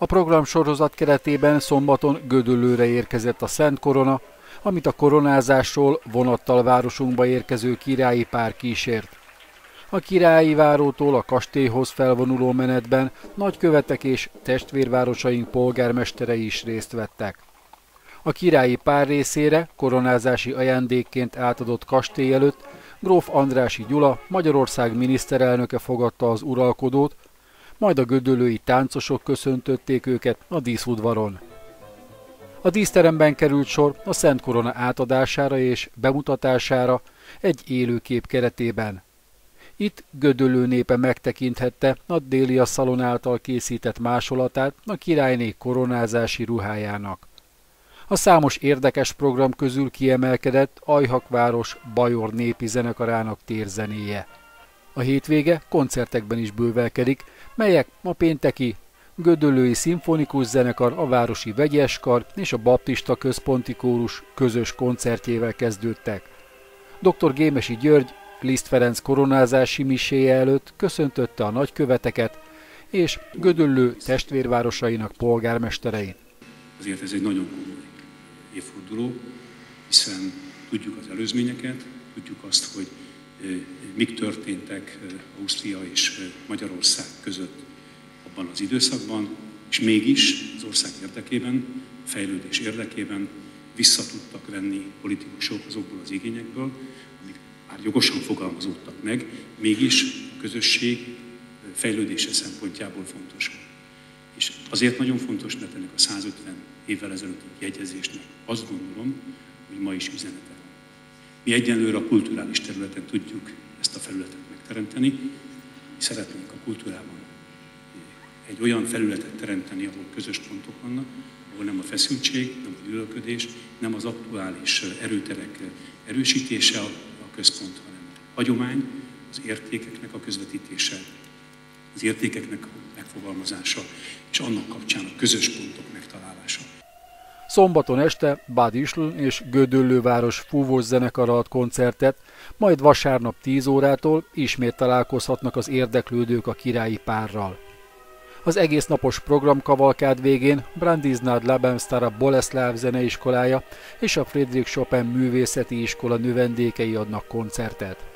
A programsorozat keretében szombaton Gödöllőre érkezett a Szent Korona, amit a koronázásról vonattal városunkba érkező királyi pár kísért. A Királyi Várótól a kastélyhoz felvonuló menetben nagykövetek és testvérvárosaink polgármesterei is részt vettek. A királyi pár részére koronázási ajándékként átadott kastély előtt gróf Andrássy Gyula, Magyarország miniszterelnöke fogadta az uralkodót, majd a gödöllői táncosok köszöntötték őket a díszudvaron. A díszteremben került sor a Szent Korona átadására és bemutatására egy élőkép keretében. Itt Gödöllő népe megtekinthette a Délia Szalon által készített másolatát a királyné koronázási ruhájának. A számos érdekes program közül kiemelkedett Ajhakváros Bajor népi zenekarának térzenéje. A hétvége koncertekben is bővelkedik, melyek a pénteki Gödöllői Szimfonikus Zenekar, a Városi Vegyeskar és a Baptista Központi Kórus közös koncertjével kezdődtek. Dr. Gémesi György Liszt Ferenc koronázási miséje előtt köszöntötte a nagyköveteket és Gödöllő testvérvárosainak polgármestereit. Azért ez egy nagyon komoly évforduló, hiszen tudjuk az előzményeket, tudjuk azt, hogy mik történtek Ausztria és Magyarország között abban az időszakban, és mégis az ország érdekében, a fejlődés érdekében vissza tudtak venni politikusok azokból az igényekből, amik már jogosan fogalmazódtak meg, mégis a közösség fejlődése szempontjából fontos volt. És azért nagyon fontos, mert ennek a 150 évvel ezelőtti jegyezésnek azt gondolom, hogy ma is üzenete van. Mi egyenlőre a kulturális területen tudjuk ezt a felületet megteremteni. Mi szeretnénk a kultúrában egy olyan felületet teremteni, ahol közös pontok vannak, ahol nem a feszültség, nem a gyűlölködés, nem az aktuális erőterek erősítése a központ, hanem a hagyomány, az értékeknek a közvetítése, az értékeknek a megfogalmazása, és annak kapcsán a közös pontok megtalálása. Szombaton este Bad Ischl és Gödöllő város fúvós zenekara ad koncertet, majd vasárnap 10 órától ismét találkozhatnak az érdeklődők a királyi párral. Az egésznapos programkavalkád végén Brandiznad Labemstara Boleszláv zeneiskolája és a Friedrich Chopin művészeti iskola növendékei adnak koncertet.